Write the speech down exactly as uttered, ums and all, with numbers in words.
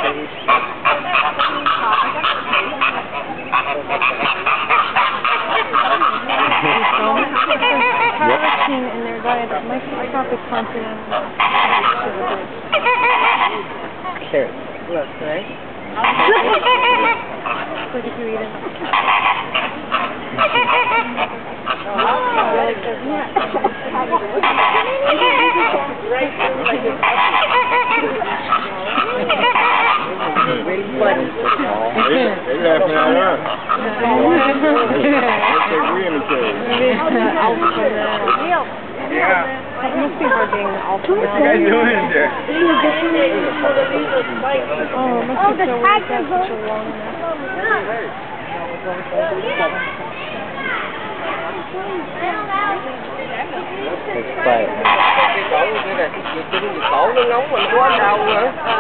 in their diet of microscopic continents. Carrots. Look, right? It's like if you eat it. Really funny. They laughing at us. They say we in the cave. Yeah. It must be hard being the alpha. What you guys doing in there? Oh, it must be so weird to have such a long neck. It's quiet. Cổ cái này, cổ nó ngóng mình quá đau nữa.